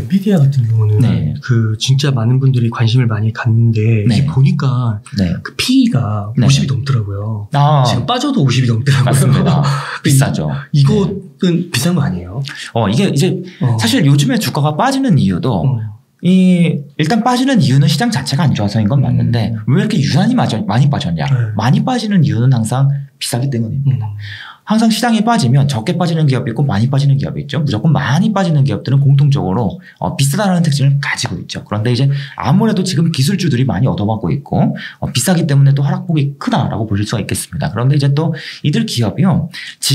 엔비디아 같은 경우는 네. 그 진짜 많은 분들이 관심을 많이 갖는데 네. 이게 보니까 네. 그 PE가 네. 50이 넘더라고요. 아, 지금 빠져도 50이 넘더라고요. 맞습니다. 비싸죠. 이것은 비싼 거 아니에요? 이게 이제 사실 요즘에 주가가 빠지는 이유도 일단 빠지는 이유는 시장 자체가 안 좋아서인 건 맞는데 왜 이렇게 유난히 많이 빠졌냐? 네. 많이 빠지는 이유는 항상 비싸기 때문입니다. 항상 시장이 빠지면 적게 빠지는 기업이 있고 많이 빠지는 기업이 있죠. 무조건 많이 빠지는 기업들은 공통적으로 비싸다는 특징을 가지고 있죠. 그런데 이제 아무래도 지금 기술주들이 많이 얻어맞고 있고 비싸기 때문에 또 하락폭이 크다라고 보실 수가 있겠습니다. 그런데 이제 또 이들 기업이요.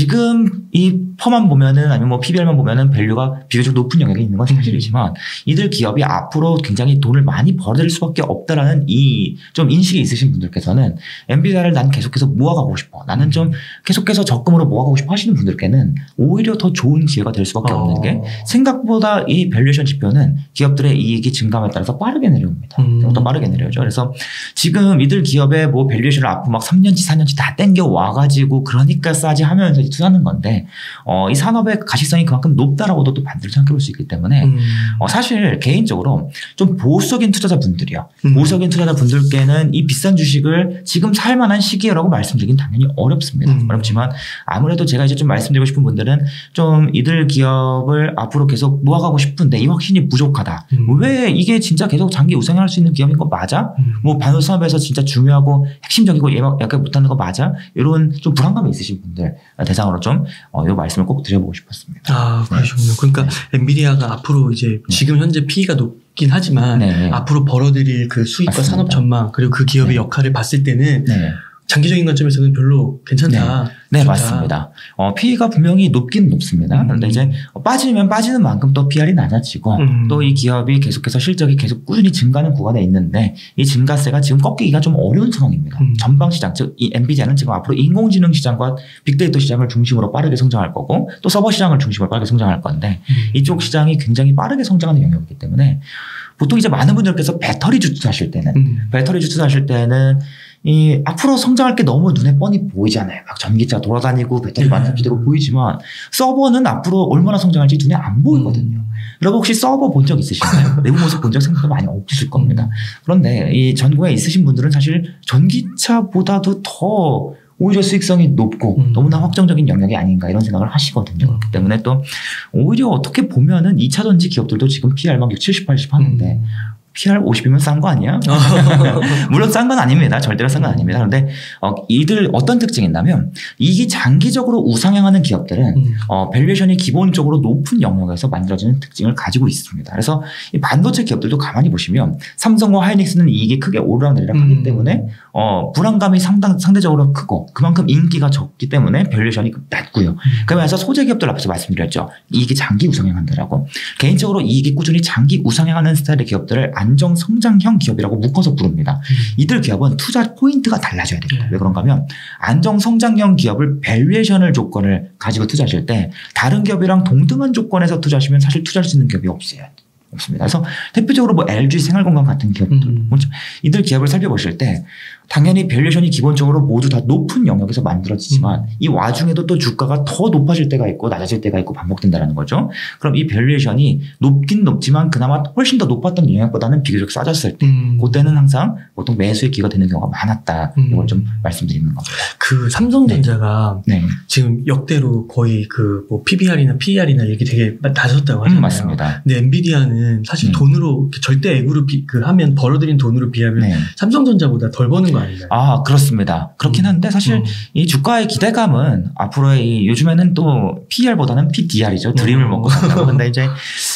지금 이 퍼만 보면은 아니면 뭐 PBR만 보면은 밸류가 비교적 높은 영역에 있는 건 사실이지만 이들 기업이 앞으로 굉장히 돈을 많이 벌어들일 수밖에 없다라는 이 좀 인식이 있으신 분들께서는 엔비디아를 난 계속해서 모아가고 싶어. 나는 좀 계속해서 적금으로 모아가고 싶어 하시는 분들께는 오히려 더 좋은 기회가 될 수밖에 없는 게 생각보다 이 밸류에이션 지표는 기업들의 이익이 증감에 따라서 빠르게 내려옵니다. 더 빠르게 내려오죠. 그래서 지금 이들 기업의 뭐 밸류에이션을 앞으로 막 3년치 4년치 다 땡겨 와가지고 그러니까 싸지 하면서 투자하는 건데 이 산업의 가시성이 그만큼 높다라고도 또 반대로 생각해 볼 수 있기 때문에 사실 개인적으로 좀 보수적인 투자자분들이요. 보수적인 투자자분들께는 이 비싼 주식을 지금 살 만한 시기라고 말씀드리긴 당연히 어렵습니다. 어렵지만 아무래도 제가 이제 좀 말씀드리고 싶은 분들은 좀 이들 기업을 앞으로 계속 모아가고 싶은데 이 확신이 부족하다. 왜 이게 진짜 계속 장기 우상향할 수 있는 기업인 거 맞아? 뭐 반도체 산업에서 진짜 중요하고 핵심적이고 예측 못하는 거 맞아? 이런 좀 불안감이 있으신 분들 대상으로 좀 이 말씀을 꼭 드려보고 싶었습니다. 아, 그러시군요. 그러니까 엔비디아가 앞으로 이제 지금 현재 PE가 높긴 하지만 앞으로 벌어들일 그 수익과 맞습니다. 산업 전망 그리고 그 기업의 역할을 봤을 때는 장기적인 관점에서는 별로 괜찮다. 네, 맞습니다. PE가 분명히 높긴 높습니다. 그런데 이제 빠지면 빠지는 만큼 또 PR이 낮아지고 또 이 기업이 계속해서 실적이 계속 꾸준히 증가하는 구간에 있는데 이 증가세가 지금 꺾이기가 좀 어려운 상황입니다. 전방 시장, 즉 이 엔비디아는 지금 앞으로 인공지능 시장과 빅데이터 시장을 중심으로 빠르게 성장할 거고 또 서버 시장을 중심으로 빠르게 성장할 건데 이쪽 시장이 굉장히 빠르게 성장하는 영역이기 때문에 보통 이제 많은 분들께서 배터리주 투자하실 때는 이 앞으로 성장할 게 너무 눈에 뻔히 보이잖아요. 막 전기차 돌아다니고 배터리 많은 지대로 보이지만 서버는 앞으로 얼마나 성장할지 눈에 안 보이거든요. 여러분 혹시 서버 본 적 있으신가요? 내부 모습 본 적 생각보다 많이 없으실 겁니다. 그런데 이 전국에 있으신 분들은 사실 전기차보다도 더 오히려 수익성이 높고 너무나 확정적인 영역이 아닌가 이런 생각을 하시거든요. 그렇기 때문에 또 오히려 어떻게 보면은 2차 전지 기업들도 지금 PR 막 70, 80 하는데 PR 50이면 싼 거 아니야? 물론 싼 건 아닙니다. 절대로 싼 건 아닙니다. 그런데 이들 어떤 특징이 있냐면 이게 장기적으로 우상향하는 기업들은 밸류에이션이 기본적으로 높은 영역에서 만들어지는 특징을 가지고 있습니다. 그래서 이 반도체 기업들도 가만히 보시면 삼성과 하이닉스는 이익이 크게 오르락내리락 하기 때문에 불안감이 상대적으로 크고 그만큼 인기가 적기 때문에 밸류에이션이 낮고요. 그러면서 소재 기업들 앞에서 말씀드렸죠. 이익이 장기 우상향한다라고. 개인적으로 이익이 꾸준히 장기 우상향하는 스타일의 기업들을 안정 성장형 기업이라고 묶어서 부릅니다. 이들 기업은 투자 포인트가 달라져야 됩니다. 왜 그런가 하면 안정 성장형 기업을 밸류에이션을 조건을 가지고 투자하실 때 다른 기업이랑 동등한 조건에서 투자하시면 사실 투자할 수 있는 기업이 없습니다. 그래서 대표적으로 뭐 LG 생활건강 같은 기업들 이들 기업을 살펴보실 때 당연히 밸류에이션이 기본적으로 모두 다 높은 영역에서 만들어지지만 이 와중에도 또 주가가 더 높아질 때가 있고 낮아질 때가 있고 반복된다는 거죠. 그럼 이 밸류에이션이 높긴 높지만 그나마 훨씬 더 높았던 영역보다는 비교적 싸졌을 때 그때는 항상 보통 매수의 기회가 되는 경우가 많았다. 이걸 좀 말씀드리는 겁니다. 그 삼성전자가 지금 역대로 거의 그 뭐 PBR이나 PER이나 이렇게 되게 낮았다고 하잖아요. 맞습니다. 근데 엔비디아는 사실 돈으로 절대 액으로 하면 벌어들인 돈으로 비하면 삼성전자보다 덜 버는 거 아닌가요? 아, 그렇습니다. 그렇긴 한데 사실 이 주가의 기대감은 앞으로의 요즘에는 또 PER보다는 PDR이죠. 드림을 먹고 산다고. 근데 이제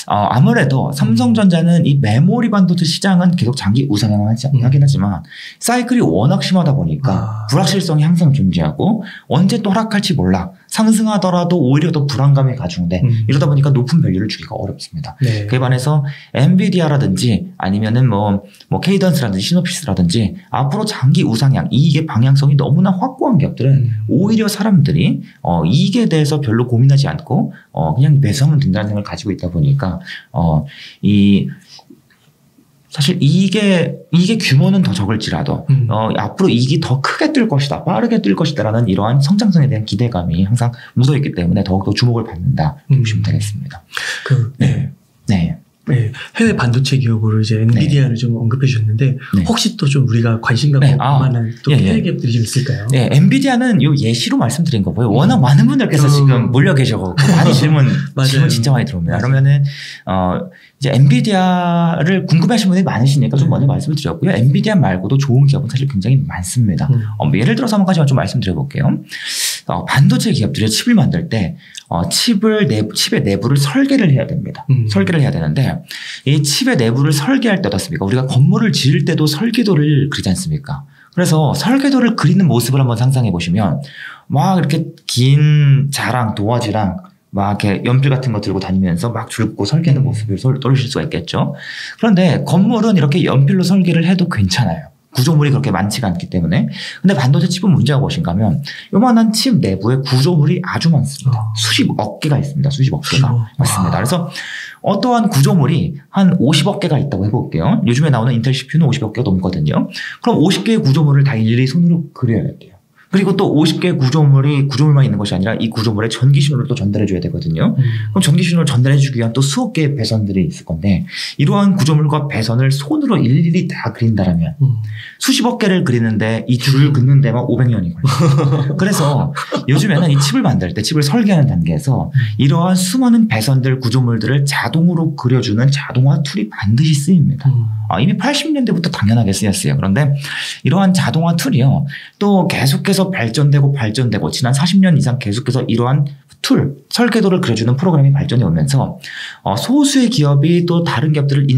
아무래도 삼성전자는 이 메모리 반도체 시장은 계속 장기 우상향하긴 하지만 사이클이 워낙 심하다 보니까 불확실성이 항상 존재하고 언제 또 하락할지 몰라. 상승하더라도 오히려 더 불안감이 가중돼. 이러다 보니까 높은 밸류를 주기가 어렵습니다. 그에 반해서 엔비디아라든지 아니면은 뭐 케이던스라든지 시노피스라든지 앞으로 장기 우상향 이익의 방향성이 너무나 확고한 기업들은 오히려 사람들이 이익에 대해서 별로 고민하지 않고 그냥 매수하면 된다는 생각을 가지고 있다 보니까 사실 이익의 규모는 더 적을지라도 앞으로 이익이 더 크게 뜰 것이다, 빠르게 뜰 것이다라는 이러한 성장성에 대한 기대감이 항상 묻어있기 때문에 더욱더 주목을 받는다 보시면 되겠습니다. 해외 반도체 기업으로 이제 엔비디아를 좀 언급해 주셨는데 혹시 또 좀 우리가 관심 갖고 볼 만한 또 해외 기업들이 좀 있을까요? 네, 엔비디아는 요 예시로 말씀드린 거고요. 워낙 많은 분들께서 지금 몰려 계셔서 많이 질문 진짜 많이 들어옵니다. 그러면은 이제 엔비디아를 궁금해하시는 분들이 많으시니까 좀 먼저 말씀을 드렸고요. 엔비디아 말고도 좋은 기업은 사실 굉장히 많습니다. 예를 들어서 한 가지만 좀 말씀드려볼게요. 반도체 기업들이 칩을 만들 때 칩의 내부를 설계를 해야 됩니다. 설계를 해야 되는데 이 칩의 내부를 설계할 때 어떻습니까? 우리가 건물을 지을 때도 설계도를 그리지 않습니까? 그래서 설계도를 그리는 모습을 한번 상상해 보시면 막 이렇게 긴 자랑 도화지랑 막 이렇게 연필 같은 거 들고 다니면서 막 줄고 설계하는 모습을 떠올리실 수가 있겠죠. 그런데 건물은 이렇게 연필로 설계를 해도 괜찮아요. 구조물이 그렇게 많지가 않기 때문에. 근데 반도체 칩은 문제가 무엇인가 하면 요만한 칩 내부에 구조물이 아주 많습니다. 수십억 개가 있습니다. 수십억 개가. 맞습니다. 그래서 어떠한 구조물이 한 50억 개가 있다고 해볼게요. 요즘에 나오는 인텔 CPU는 50억 개가 넘거든요. 그럼 50개의 구조물을 다 일일이 손으로 그려야 돼요. 그리고 또 50개의 구조물만 있는 것이 아니라 이 구조물에 전기 신호를 또 전달해 줘야 되거든요. 그럼 전기 신호를 전달해 주기 위한 또 수억 개의 배선들이 있을 건데 이러한 구조물과 배선을 손으로 일일이 다 그린다라면 수십억 개를 그리는데 이 줄을 긋는 데만 500년이 걸려요. 그래서 요즘에는 이 칩을 만들 때 칩을 설계하는 단계에서 이러한 수많은 배선들 구조물들을 자동으로 그려주는 자동화 툴이 반드시 쓰입니다. 이미 80년대부터 당연하게 쓰였어요. 그런데 이러한 자동화 툴이요. 또 계속해서 발전되고 지난 40년 이상 계속해서 이러한 툴, 설계도를 그려주는 프로그램이 발전해 오면서 소수의 기업이 또 다른 기업들을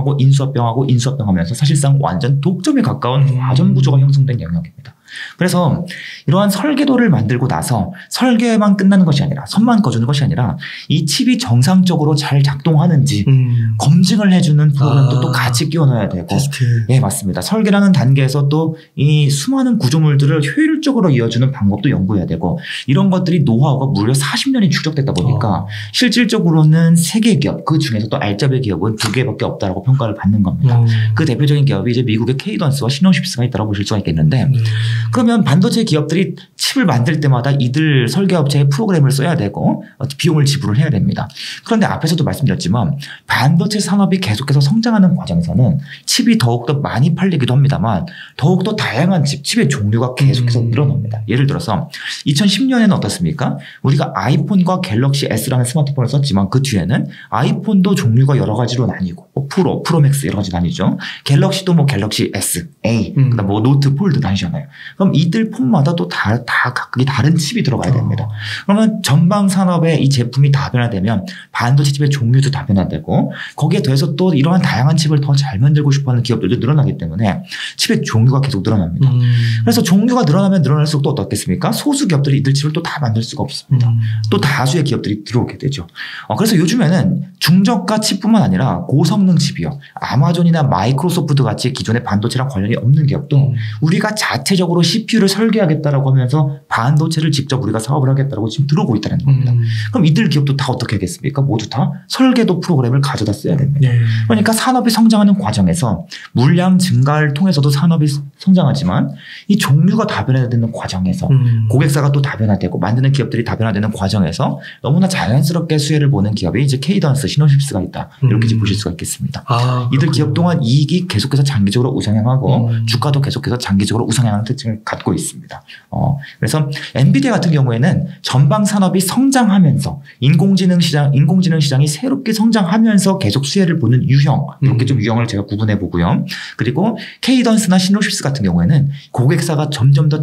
인수합병하고 하면서 사실상 완전 독점에 가까운 과점 구조가 형성된 영역입니다. 그래서 이러한 설계도를 만들고 나서 설계만 끝나는 것이 아니라 선만 꺼주는 것이 아니라 이 칩이 정상적으로 잘 작동하는지 검증을 해주는 프로그램도 또 같이 끼워 넣어야 되고 네, 맞습니다. 설계라는 단계에서 또 이 수많은 구조물들을 효율적으로 이어주는 방법도 연구해야 되고 이런 것들이 노하우가 무려 40년이 축적됐다 보니까 실질적으로는 3개 기업 그 중에서도 알짜배 기업은 2개밖에 없다라고 평가를 받는 겁니다. 그 대표적인 기업이 이제 미국의 케이던스와 시노십스가 있다고 보실 수가 있겠는데 그러면 반도체 기업들이 칩을 만들 때마다 이들 설계업체의 프로그램을 써야 되고 비용을 지불을 해야 됩니다. 그런데 앞에서도 말씀드렸지만 반도체 산업이 계속해서 성장하는 과정에서는 칩이 더욱더 많이 팔리기도 합니다만 더욱더 다양한 칩의 종류가 계속해서 늘어납니다. 예를 들어서 2010년에는 어떻습니까? 우리가 아이폰과 갤럭시 S라는 스마트폰을 썼지만 그 뒤에는 아이폰도 종류가 여러 가지로 나뉘고 프로 맥스 여러 가지 나뉘죠. 갤럭시도 뭐 갤럭시 S, A, 그다음 뭐 노트, 폴드 나뉘잖아요. 그럼 이들 폰마다 또 다 각각이 다른 칩이 들어가야 됩니다. 그러면 전방 산업에 이 제품이 다변화되면 반도체 칩의 종류도 다변화되고 거기에 더해서 또 이러한 다양한 칩을 더 잘 만들고 싶어하는 기업들도 늘어나기 때문에 칩의 종류가 계속 늘어납니다. 그래서 종류가 늘어나면 늘어날수록 또 어떻겠습니까? 소수 기업들이 이들 칩을 또 다 만들 수가 없습니다. 또 다수의 기업들이 들어오게 되죠. 그래서 요즘에는 중저가 칩뿐만 아니라 고성능 칩이요. 아마존이나 마이크로소프트 같이 기존의 반도체랑 관련이 없는 기업도 우리가 자체적으로 CPU를 설계하겠다라고 하면서 반도체를 직접 우리가 사업을 하겠다라고 지금 들어오고 있다는 겁니다. 그럼 이들 기업도 다 어떻게 하겠습니까? 모두 다 설계도 프로그램을 가져다 써야 됩니다. 그러니까 산업이 성장하는 과정에서 물량 증가를 통해서도 산업이 성장하지만 이 종류가 다변화되는 과정에서 고객사가 또 다변화되고 만드는 기업들이 다변화되는 과정에서 너무나 자연스럽게 수혜를 보는 기업이 이제 케이던스, 시노십스가 있다. 이렇게 이제 보실 수가 있겠습니다. 이들 기업 동안 이익이 계속해서 장기적으로 우상향하고 주가도 계속해서 장기적으로 우상향하는 특징을 갖고 있습니다. 그래서 엔비디아 같은 경우에는 전방 산업이 성장하면서 인공지능 시장이 새롭게 성장하면서 계속 수혜를 보는 유형, 이렇게 좀 유형을 제가 구분해 보고요. 그리고 케이던스나 시노십스 같은 경우에는 고객사가 점점 더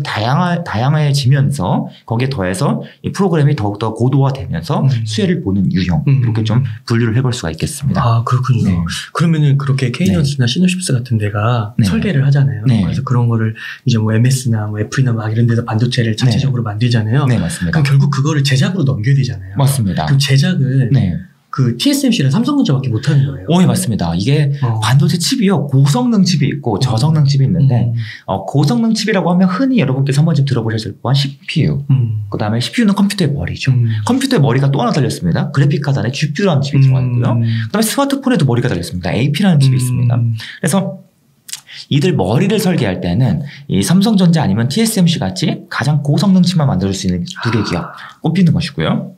다양해지면서 거기에 더해서 이 프로그램이 더욱더 고도화되면서 수혜를 보는 유형, 이렇게 좀 분류를 해볼 수가 있겠습니다. 그렇군요. 네. 그러면은 그렇게 케이던스나 시노십스 같은 데가 설계를 하잖아요. 그래서 그런 거를 이제 뭐 MS나 뭐 애플이나 막 이런 데서 반도체를 자체적으로 만들잖아요. 네, 맞습니다. 그럼 결국 그거를 제작으로 넘겨야 되잖아요. 맞습니다. 그럼 제작을 그 TSMC랑 삼성전자밖에 못하는 거예요. 네, 맞습니다. 이게 반도체 칩이요. 고성능 칩이 있고 저성능 칩이 있는데 고성능 칩이라고 하면 흔히 여러분께서 한 번쯤 들어보셨을 법한 CPU. 그 다음에 CPU는 컴퓨터의 머리죠. 컴퓨터의 머리가 또 하나 달렸습니다. 그래픽 카드 안에 GPU라는 칩이 들어가 있고요. 그 다음에 스마트폰에도 머리가 달렸습니다. AP라는 칩이 있습니다. 그래서 이들 머리를 설계할 때는 이 삼성전자 아니면 TSMC 같이 가장 고성능 칩만 만들 수 있는 두 개 기업 꼽히는 것이고요.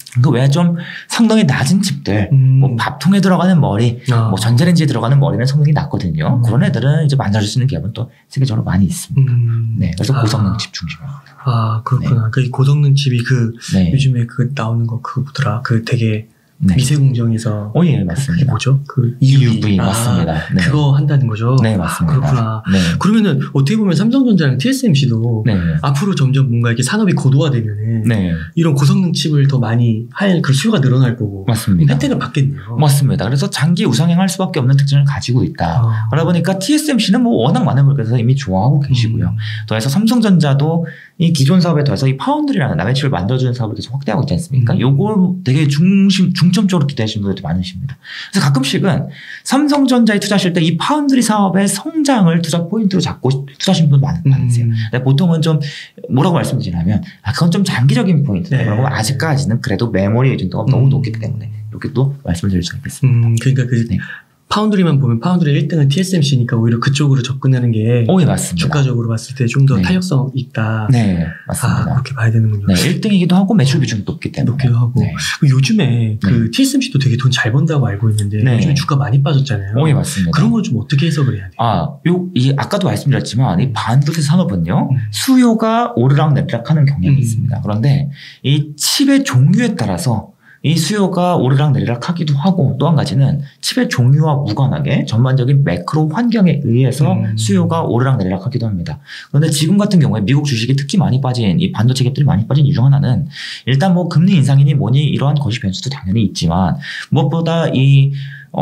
그 외에 좀 성능이 낮은 칩들, 뭐 밥통에 들어가는 머리, 뭐 전자레인지에 들어가는 머리는 성능이 낮거든요. 그런 애들은 이제 만들어줄 수 있는 기업은 또 세계적으로 많이 있습니다. 네, 그래서 고성능 칩 중심입니다. 아, 그렇구나. 네. 그 고성능 칩이 네. 요즘에 나오는 거 뭐더라? 되게 네. 미세 공정에서 예, 맞습니다. 그게 뭐죠? EUV 맞습니다. 네. 그거 한다는 거죠. 네, 맞습니다. 그렇구나. 네. 그러면은 어떻게 보면 삼성전자랑 TSMC도 네. 앞으로 점점 뭔가 이렇게 산업이 고도화되면은 네. 이런 고성능 칩을 더 많이 할 그 수요가 늘어날 거고 맞습니다. 혜택을 받겠네요. 맞습니다. 그래서 장기 우상향할 수밖에 없는 특징을 가지고 있다. 그러다 보니까 TSMC는 뭐 워낙 많은 물건에서 이미 좋아하고 계시고요. 더해서 삼성전자도 이 기존 사업에 더해서 이 파운드리라는 남의 칩을 만들어주는 사업을 계속 확대하고 있지 않습니까? 요걸 되게 중점적으로 기대하시는 분들도 많으십니다. 그래서 가끔씩은 삼성전자에 투자하실 때 이 파운드리 사업의 성장을 투자 포인트로 잡고 투자하시는 분 많으세요. 근데 보통은 좀 뭐라고 말씀드리냐면 그건 좀 장기적인 포인트다. 네. 그러고 아직까지는 그래도 메모리 의존도가 너무 높기 때문에 이렇게 또 말씀을 드릴 수 있겠습니다. 그러니까 네. 파운드리만 보면 파운드리 1등은 TSMC니까 오히려 그쪽으로 접근하는 게 예, 맞습니다. 주가적으로 봤을 때 좀 더 네. 탄력성 있다. 네, 맞습니다. 그렇게 봐야 되는군요. 네, 1등이기도 하고 매출 비중이 높기 때문에. 높기도 하고. 네. 요즘에 TSMC도 되게 돈 잘 번다고 알고 있는데 네. 요즘에 주가 많이 빠졌잖아요. 예, 맞습니다. 그런 걸 좀 어떻게 해석을 해야 돼요? 아까도 말씀드렸지만 이 반도체 산업은요 수요가 오르락내리락하는 경향이 있습니다. 그런데 이 칩의 종류에 따라서 이 수요가 오르락내리락 하기도 하고 또 한 가지는 칩의 종류와 무관하게 전반적인 매크로 환경에 의해서 수요가 오르락내리락 하기도 합니다. 그런데 지금 같은 경우에 미국 주식이 특히 많이 빠진 이 반도체 갭들이 많이 빠진 이유 중 하나는 일단 뭐 금리 인상이니 뭐니 이러한 거시 변수도 당연히 있지만 무엇보다 이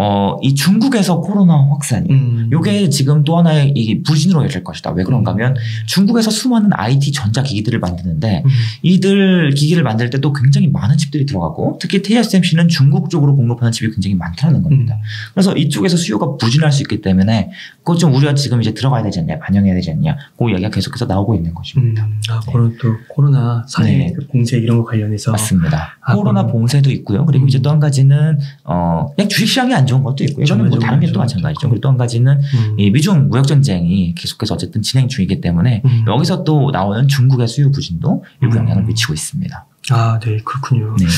중국에서 코로나 확산이 요게 지금 또 하나의 이 부진으로 이어질 것이다. 왜 그런가 하면 중국에서 수많은 IT 전자기기들을 만드는데 이들 기기를 만들 때 또 굉장히 많은 칩들이 들어가고 특히 TSMC는 중국 쪽으로 공급하는 칩이 굉장히 많다는 겁니다. 그래서 이쪽에서 수요가 부진할 수 있기 때문에 그거 좀 우리가 지금 이제 들어가야 되지 않냐, 반영해야 되지 않냐, 그 이야기가 계속해서 나오고 있는 것입니다. 네. 그런 또 코로나 사회 네. 봉쇄 이런 거 관련해서 맞습니다. 코로나 봉쇄도 있고요. 그리고 이제 또 한 가지는 그냥 주식시장이 안 좋은 것도 있고요. 이거는 뭐 다른 게 또 마찬가지죠. 그리고 또 한 가지는 이 미중 무역 전쟁이 계속해서 어쨌든 진행 중이기 때문에 여기서 또 나오는 중국의 수요 부진도 일부 영향을 미치고 있습니다. 아, 네, 그렇군요. 네.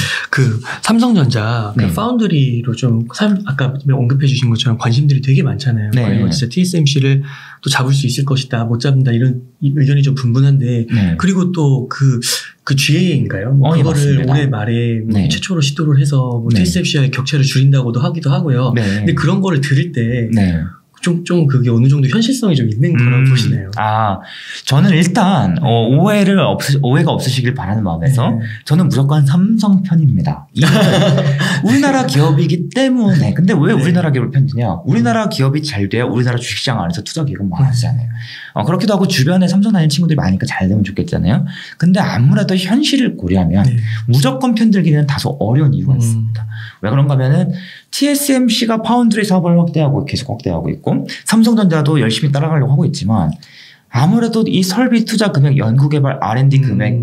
삼성전자 네. 파운드리로 좀 아까 언급해 주신 것처럼 관심들이 되게 많잖아요. 네. 진짜 TSMC를 또 잡을 수 있을 것이다, 못 잡는다 이런 의견이 좀 분분한데 네. 그리고 또 그 GA인가요? 그거를 맞습니다. 올해 말에 네. 최초로 시도를 해서 네. TSMC와의 격차를 줄인다고도 하기도 하고요. 네. 근데 그런 거를 들을 때 네. 좀 그게 어느 정도 현실성이 좀 있는 거라고 보시나요? 저는 일단 오해가 없으시길 바라는 마음에서 저는 무조건 삼성 편입니다. 우리나라 기업이기 때문에. 근데 왜 우리나라 기업을 편드냐? 우리나라 기업이 잘 돼야 우리나라 주식시장 안에서 투자 기회가 많아지잖아요. 그렇기도 하고 주변에 삼성 다니는 친구들이 많으니까 잘 되면 좋겠잖아요. 근데 아무래도 현실을 고려하면 무조건 편들기는 다소 어려운 이유가 있습니다. 왜 그런가 하면은 TSMC가 파운드리 사업을 계속 확대하고 있고 삼성전자도 열심히 따라가려고 하고 있지만 아무래도 이 설비 투자 금액, 연구개발 R&D 금액,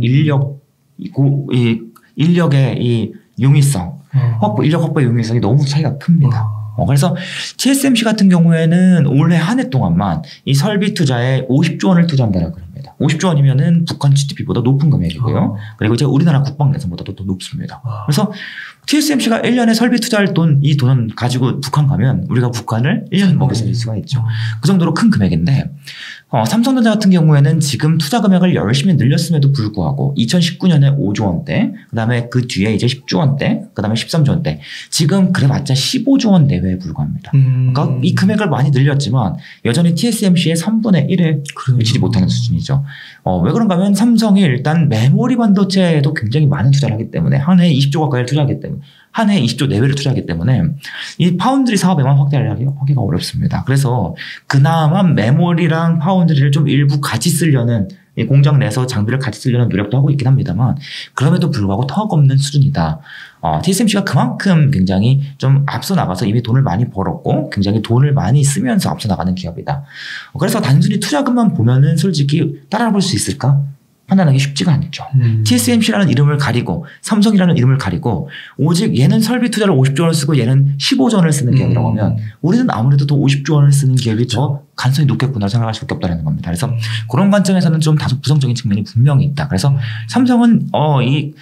인력의 이 용이성, 인력 확보의 용이성이 너무 차이가 큽니다. 그래서 TSMC 같은 경우에는 올해 한 해 동안만 이 설비 투자에 50조 원을 투자한다고 합니다. 50조 원이면은 북한 GDP보다 높은 금액이고요. 그리고 이제 우리나라 국방 예산보다도 더 높습니다. 그래서 TSMC가 1년에 설비 투자할 이 돈은 가지고 북한 가면 우리가 북한을 1년 먹여 살릴 수가 있죠. 그 정도로 큰 금액인데 삼성전자 같은 경우에는 지금 투자 금액을 열심히 늘렸음에도 불구하고 2019년에 5조 원대, 그 다음에 그 뒤에 이제 10조 원대, 그 다음에 13조 원대, 지금 그래봤자 15조 원 내외에 불과합니다. 그러니까 이 금액을 많이 늘렸지만 여전히 TSMC의 3분의 1에 미치지 못하는 수준이죠. 왜 그런가 하면 삼성이 일단 메모리 반도체에도 굉장히 많은 투자를 하기 때문에 한 해에 20조 가까이를 투자하기 때문에 한 해에 20조 내외를 투자하기 때문에 이 파운드리 사업에만 하기가 어렵습니다. 그래서 그나마 메모리랑 파운드리를 좀 일부 같이 쓰려는 이 공장 내에서 장비를 같이 쓰려는 노력도 하고 있긴 합니다만 그럼에도 불구하고 턱없는 수준이다. TSMC가 그만큼 굉장히 좀 앞서 나가서 이미 돈을 많이 벌었고 굉장히 돈을 많이 쓰면서 앞서 나가는 기업이다. 그래서 단순히 투자금만 보면은 솔직히 따라볼 수 있을까? 판단하기 쉽지가 않죠. TSMC라는 이름을 가리고 삼성이라는 이름을 가리고 오직 얘는 설비 투자를 50조 원을 쓰고 얘는 15조 원을 쓰는 기업이라고 하면 우리는 아무래도 더 50조 원을 쓰는 기업이 더 가능성이 높겠구나 생각할 수밖에 없다는 겁니다. 그래서 그런 관점에서는 좀 다소 부정적인 측면이 분명히 있다. 그래서 삼성은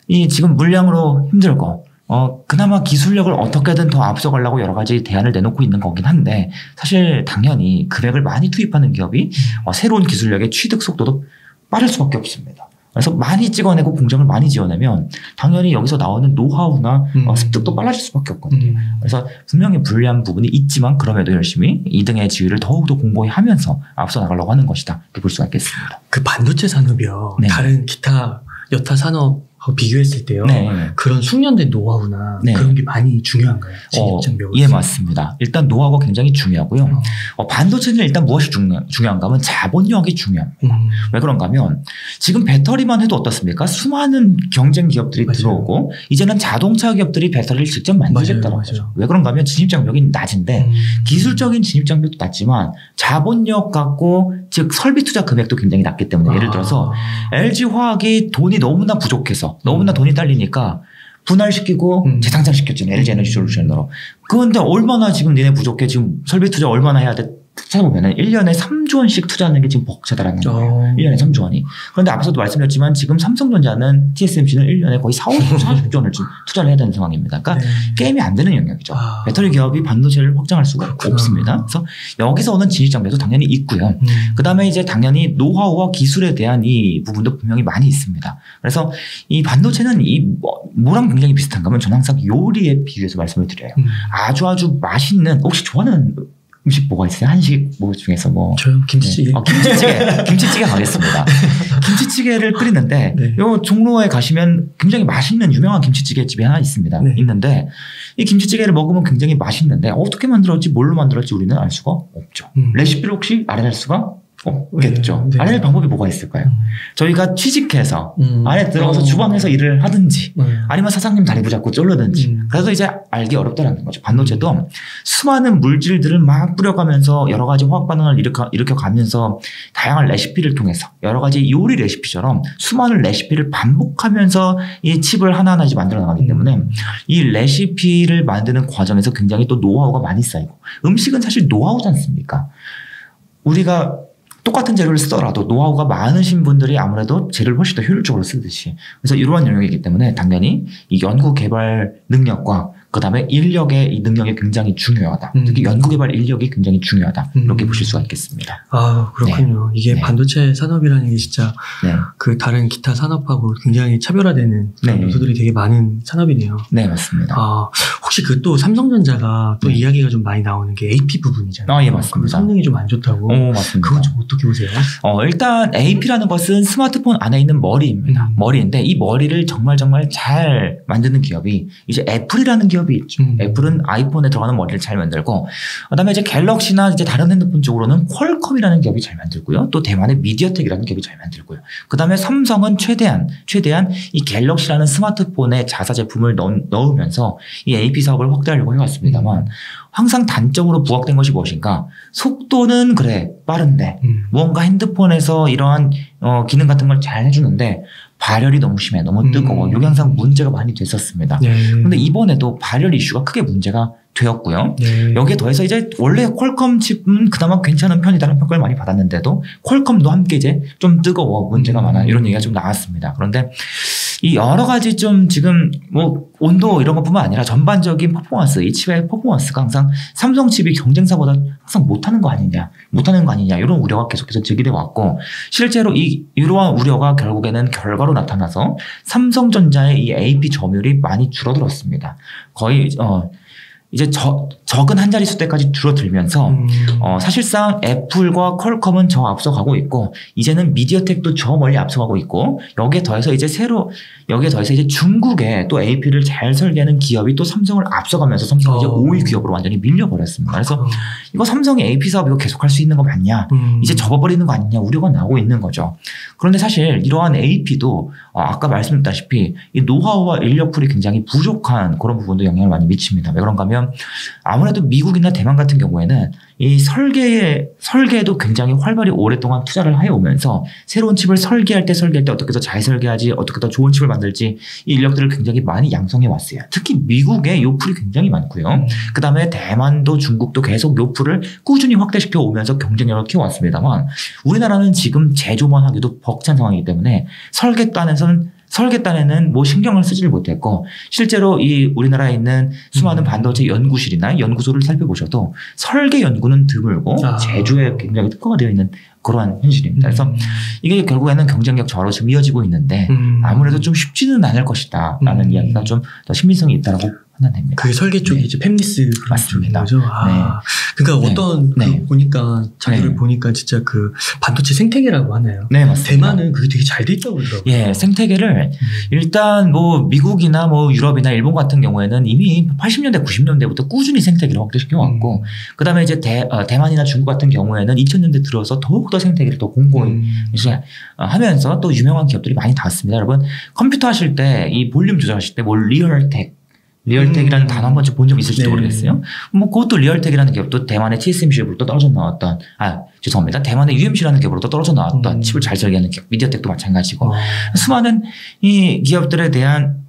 이 지금 물량으로 힘들고 그나마 기술력을 어떻게든 더 앞서가려고 여러 가지 대안을 내놓고 있는 거긴 한데 사실 당연히 금액을 많이 투입하는 기업이 새로운 기술력의 취득 속도도 빠를 수밖에 없습니다. 그래서 많이 찍어내고 공장을 많이 지어내면 당연히 여기서 나오는 노하우나 습득도 빨라질 수밖에 없거든요. 그래서 분명히 불리한 부분이 있지만 그럼에도 열심히 2등의 지위를 더욱더 공고히 하면서 앞서 나가려고 하는 것이다. 이렇게 볼 수가 있겠습니다. 그 반도체 산업이요. 네. 다른 기타 여타 산업하고 비교했을 때요. 네. 그런 숙련된 노하우나 네. 그런 게 많이 중요한가요? 예, 맞습니다. 일단 노하우가 굉장히 중요하고요. 반도체는 일단 무엇이 중요한가 하면 자본력이 중요합니다. 왜 그런가 하면 지금 배터리만 해도 어떻습니까? 수많은 경쟁 기업들이 맞아요. 들어오고 이제는 자동차 기업들이 배터리를 직접 만들겠다는 거죠. 왜 그런가 하면 진입장벽이 낮은데 기술적인 진입장벽도 낮지만 자본력 갖고 즉 설비 투자 금액도 굉장히 낮기 때문에 예를 들어서 LG화학이 돈이 너무나 부족해서 너무나 돈이 딸리니까 분할시키고 재상장시켰잖아요. LG에너지 솔루션으로. 그런데 얼마나 지금 니네 부족해? 지금 설비 투자 얼마나 해야 돼? 찾아보면은 1년에 3조 원씩 투자하는 게 지금 벅차다라는 거예요. 1년에 3조 원이. 그런데 앞서도 말씀드렸지만 지금 삼성전자는 TSMC는 1년에 거의 40조 원을 지금 투자를 해야 되는 상황입니다. 그러니까 게임이 안 되는 영역이죠. 배터리 기업이 반도체를 확장할 수가 없습니다. 그래서 여기서 오는 진입장벽도 당연히 있고요. 그 다음에 이제 당연히 노하우와 기술에 대한 이 부분도 분명히 많이 있습니다. 그래서 이 반도체는 뭐랑 굉장히 비슷한가 하면 저는 항상 요리에 비유해서 말씀을 드려요. 아주 맛있는 혹시 좋아하는 음식 뭐가 있어요? 한식 뭐 중에서 뭐 저요? 김치찌개. 네. 김치찌개 가겠습니다. 김치찌개를 끓이는데 네. 요 종로에 가시면 굉장히 맛있는 유명한 김치찌개 집이 하나 있습니다. 네. 있는데 이 김치찌개를 먹으면 굉장히 맛있는데 어떻게 만들었지 뭘로 만들었지 우리는 알 수가 없죠. 레시피를 혹시 알아낼 수가 없겠죠. 네. 알아낼 방법이 뭐가 있을까요? 저희가 취직해서 안에 들어가서 주방에서 일을 하든지 아니면 사장님 다리 붙잡고 쫄르든지 그래서 이제 알기 어렵다는 거죠. 반도체도 수많은 물질들을 막 뿌려가면서 여러 가지 화학 반응을 일으켜가면서 다양한 레시피를 통해서 여러 가지 요리 레시피처럼 수많은 레시피를 반복하면서 이 칩을 하나하나 이제 만들어 나가기 때문에 이 레시피를 만드는 과정에서 굉장히 또 노하우가 많이 쌓이고 음식은 사실 노하우지 않습니까? 우리가 똑같은 재료를 쓰더라도 노하우가 많으신 분들이 아무래도 재료를 훨씬 더 효율적으로 쓰듯이 그래서 이러한 영역이기 때문에 당연히 이 연구 개발 능력과 그 다음에 인력의 이 능력이 굉장히 중요하다. 특히 연구 개발 인력이 굉장히 중요하다. 이렇게 보실 수가 있겠습니다. 아 그렇군요. 네. 이게 네. 반도체 산업이라는 게 진짜 네. 그 다른 기타 산업하고 굉장히 차별화되는 네. 요소들이 되게 많은 산업이네요. 네 맞습니다. 혹시 그 또 삼성전자가 또 이야기가 좀 많이 나오는 게 AP 부분이잖아요. 예 맞습니다. 성능이 좀 안 좋다고. 맞습니다. 그건 좀 어떻게 보세요? 일단 AP라는 것은 스마트폰 안에 있는 머리입니다. 머리인데 이 머리를 정말 잘 만드는 기업이 이제 애플이라는 기업이 있죠. 애플은 아이폰에 들어가는 머리를 잘 만들고 그다음에 이제 갤럭시나 이제 다른 핸드폰 쪽으로는 퀄컴이라는 기업이 잘 만들고요. 또 대만의 미디어텍이라는 기업이 잘 만들고요. 그다음에 삼성은 최대한 이 갤럭시라는 스마트폰에 자사 제품을 넣으면서 이 AP 사업을 확대하려고 해왔습니다만 항상 단점으로 부각된 것이 무엇인가? 속도는 그래 빠른데 무언가 핸드폰에서 이러한 기능 같은 걸 잘 해주는데 발열이 너무 심해, 너무 뜨거워. 이게 항상 문제가 많이 됐었습니다. 그런데 이번에도 발열 이슈가 크게 문제가 되었고요. 여기에 더해서 이제 원래 퀄컴 칩은 그나마 괜찮은 편이다라는 평가를 많이 받았는데도 퀄컴도 함께 이제 좀 뜨거워, 문제가 많아 이런 얘기가 좀 나왔습니다. 그런데 이 여러 가지 좀 지금 뭐 온도 이런 것뿐만 아니라 전반적인 퍼포먼스, 이 칩의 퍼포먼스가 항상 삼성 칩이 경쟁사보다 항상 못하는 거 아니냐 이런 우려가 계속해서 제기돼 왔고 실제로 이러한 우려가 결국에는 결과로 나타나서 삼성전자의 이 AP 점유율이 많이 줄어들었습니다. 거의 이제 적은 한 자릿수 때까지 줄어들면서 사실상 애플과 퀄컴은 저 앞서가고 있고 이제는 미디어텍도 저 멀리 앞서가고 있고 여기에 더해서 이제 중국에 또 AP를 잘 설계하는 기업이 또 삼성을 앞서가면서 삼성이 이제 5위 기업으로 완전히 밀려버렸습니다. 그래서 이거 삼성의 AP 사업 이거 계속할 수 있는 거 맞냐? 이제 접어버리는 거 아니냐? 우려가 나오고 있는 거죠. 그런데 사실 이러한 AP도 아까 말씀드렸다시피 이 노하우와 인력풀이 굉장히 부족한 그런 부분도 영향을 많이 미칩니다. 왜 그런가 하면 아무래도 미국이나 대만 같은 경우에는 이 설계에도 굉장히 활발히 오랫동안 투자를 해오면서 새로운 칩을 설계할 때 어떻게 더 잘 설계하지, 어떻게 더 좋은 칩을 만들지 이 인력들을 굉장히 많이 양성해 왔어요. 특히 미국에 요풀이 굉장히 많고요. 그 다음에 대만도 중국도 계속 요풀을 꾸준히 확대시켜 오면서 경쟁력을 키워왔습니다만 우리나라는 지금 제조만 하기도 벅찬 상황이기 때문에 설계단에서는 설계 딴에는 뭐 신경을 쓰지를 못했고 실제로 이 우리나라에 있는 수많은 반도체 연구실이나 연구소를 살펴보셔도 설계 연구는 드물고 제조에 굉장히 특화가 되어 있는 그러한 현실입니다. 그래서 이게 결국에는 경쟁력 저하로 지금 이어지고 있는데 아무래도 좀 쉽지는 않을 것이다 라는 이야기가 좀 더 신빙성이 있다라고 판단됩니다. 그게 설계 쪽이 이제 팹리스 맞습니다. 거죠. 그러니까 어떤 보니까 자료를 보니까 진짜 그 반도체 생태계라고 하나요? 네, 맞습니다. 대만은 그게 되게 잘 돼 있다고 그러더라고요. 예, 생태계를 일단 뭐 미국이나 뭐 유럽이나 일본 같은 경우에는 이미 80년대, 90년대부터 꾸준히 생태계를 확대시켜 왔고 그다음에 이제 대만이나 중국 같은 경우에는 2000년대 들어서 더욱더 생태계를 더 공고히 이제 하면서 또 유명한 기업들이 많이 나왔습니다. 여러분 컴퓨터 하실 때 이 볼륨 조절하실 때 뭐 리얼텍이라는 단어 한 번쯤 본 적 있을지도 모르겠어요. 뭐 그것도 리얼텍이라는 기업도 대만의 TSMC로부터 떨어져 나왔던 죄송합니다. 대만의 UMC라는 기업으로부터 떨어져 나왔던 칩을 잘 설계하는 기업, 미디어텍도 마찬가지고 수많은 이 기업들에 대한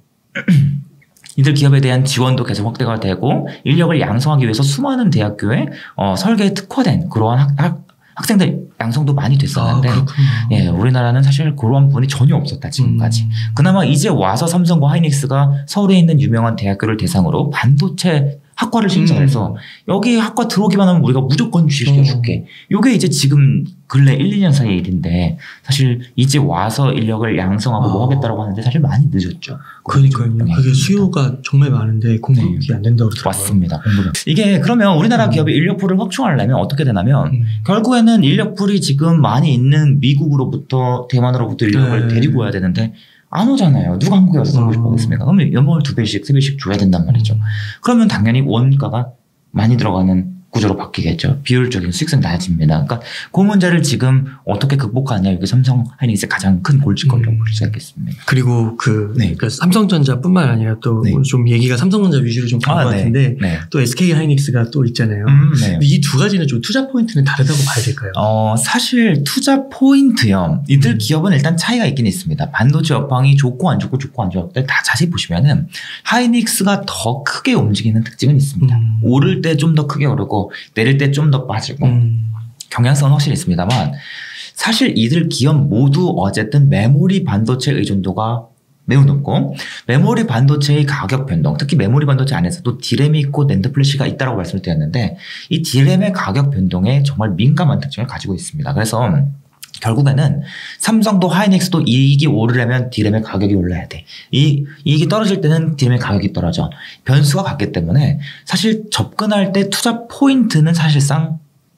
이들 기업에 대한 지원도 계속 확대가 되고 인력을 양성하기 위해서 수많은 대학교에 설계에 특화된 그러한 학생들 양성도 많이 됐었는데 예, 우리나라는 사실 그런 부분이 전혀 없었다 지금까지. 그나마 이제 와서 삼성과 하이닉스가 서울에 있는 유명한 대학교를 대상으로 반도체 학과를 신청해서 여기 학과 들어오기만 하면 우리가 무조건 취직시켜줄게. 이게 이제 지금 근래 1, 2년 사이의 일인데 사실 이제 와서 인력을 양성하고 뭐 하겠다라고 하는데 사실 많이 늦었죠. 그러니까요. 그게 수요가 정말 많은데 공급이 안 된다고 그러더라고요. 맞습니다. 이게 그러면 우리나라 기업이 인력풀을 확충하려면 어떻게 되냐면 결국에는 인력풀이 지금 많이 있는 미국으로부터 대만으로부터 인력을 데리고 와야 되는데 안 오잖아요. 누가 한국에 와서 살고 싶겠습니까? 그러면 연봉을 2배씩, 3배씩 줘야 된단 말이죠. 그러면 당연히 원가가 많이 들어가는 구조로 바뀌겠죠. 비효율적인 수익성이 낮아집니다. 그러니까 그 문제를 지금 어떻게 극복하냐 이게 삼성 하이닉스의 가장 큰 골칫거리라고 볼 수 있겠습니다. 그리고 그러니까 삼성전자뿐만 아니라 또 좀 얘기가 삼성전자 위주로 좀 간 것 같은데 또 SK 하이닉스가 또 있잖아요. 이 두 가지는 좀 투자 포인트는 다르다고 봐야 될까요? 사실 투자 포인트요. 이들 기업은 일단 차이가 있긴 있습니다. 반도체 업황이 좋고 안 좋고 좋고 안 좋고 다 자세히 보시면은 하이닉스가 더 크게 움직이는 특징은 있습니다. 오를 때 좀 더 크게 오르고 내릴 때 좀 더 빠지고 경향성은 확실히 있습니다만 사실 이들 기업 모두 어쨌든 메모리 반도체 의존도가 매우 높고 메모리 반도체의 가격 변동 특히 메모리 반도체 안에서도 디램이 있고 낸드 플래시가 있다고 말씀을 드렸는데 이 디램의 가격 변동에 정말 민감한 특징을 가지고 있습니다. 그래서 결국에는 삼성도 하이닉스도 이익이 오르려면 디램의 가격이 올라야 돼. 이익이 떨어질 때는 디램의 가격이 떨어져. 변수가 같기 때문에 사실 접근할 때 투자 포인트는 사실상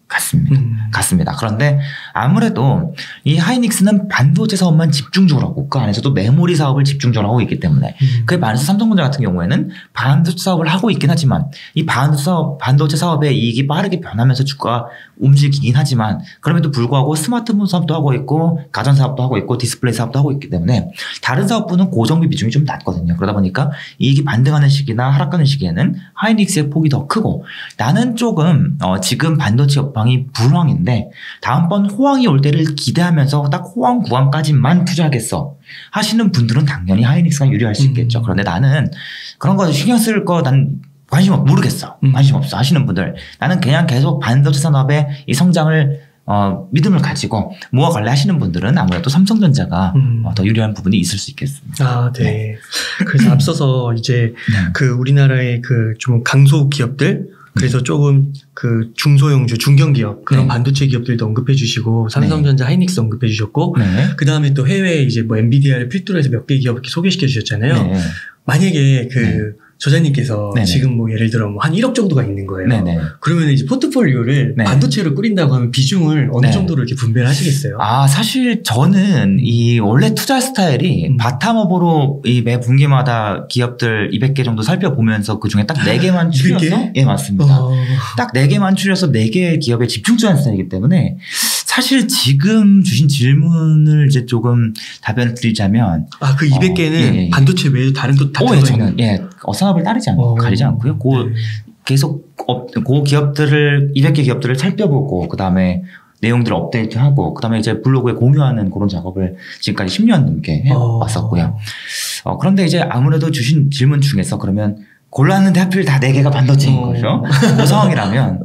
같습니다. 그런데 아무래도 이 하이닉스는 반도체 사업만 집중적으로 하고 그 안에서도 메모리 사업을 집중적으로 하고 있기 때문에 그에 반해서 삼성전자 같은 경우에는 반도체 사업을 하고 있긴 하지만 이 반도체 사업의 이익이 빠르게 변하면서 주가가 움직이긴 하지만 그럼에도 불구하고 스마트폰 사업도 하고 있고 가전 사업도 하고 있고 디스플레이 사업도 하고 있기 때문에 다른 사업부는 고정비 비중이 좀 낮거든요. 그러다 보니까 이익이 반등하는 시기나 하락하는 시기에는 하이닉스의 폭이 더 크고 나는 조금 지금 반도체 업황이 불황인데 다음번 호황이 올 때를 기대하면서 딱 호황 구간까지만 투자하겠어 하시는 분들은 당연히 하이닉스가 유리할 수 있겠죠. 그런데 나는 그런 거 신경 쓸 거 난 모르겠어. 관심 없어 하시는 분들 나는 그냥 계속 반도체 산업의 이 성장을 믿음을 가지고 모아갈래 하시는 분들은 아무래도 삼성전자가 더 유리한 부분이 있을 수 있겠습니다. 네. 그래서 앞서서 이제 그 우리나라의 그 좀 강소 기업들 그래서 조금 그 중소형주, 중견기업 그런 반도체 기업들도 언급해 주시고 삼성전자, 하이닉스 언급해 주셨고 그 다음에 또 해외 이제 뭐 엔비디아를 필두로 해서 몇 개 기업 이렇게 소개시켜 주셨잖아요. 만약에 그 저자님께서 지금 뭐 예를 들어 뭐 한 1억 정도가 있는 거예요. 그러면 이제 포트폴리오를 반도체로 꾸린다고 하면 비중을 어느 정도로 이렇게 분배를 하시겠어요? 사실 저는 이 원래 투자 스타일이 바텀업으로 이 매 분기마다 기업들 200개 정도 살펴보면서 그 중에 딱 4개만 추려서 200개? 예, 맞습니다. 딱 4개만 추려서 4개의 기업에 집중하는 스타일이기 때문에 사실 지금 주신 질문을 이제 조금 답변을 드리자면 그 200개는 반도체 외에도 다른 또 다 들어가 있는 산업을 따르지 않고 가리지 않고요. 계속 그 기업들을 200개 기업들을 살펴보고 그 다음에 내용들을 업데이트하고 그 다음에 이제 블로그에 공유하는 그런 작업을 지금까지 10년 넘게 해왔었고요. 그런데 이제 아무래도 주신 질문 중에서 그러면 골랐는데 하필 다 4개가 반도체인 거죠. 그 상황이라면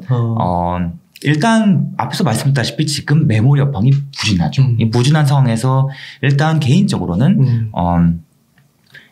일단 앞에서 말씀드렸다시피 지금 메모리 업황이 부진하죠. 이 부진한 상황에서 일단 개인적으로는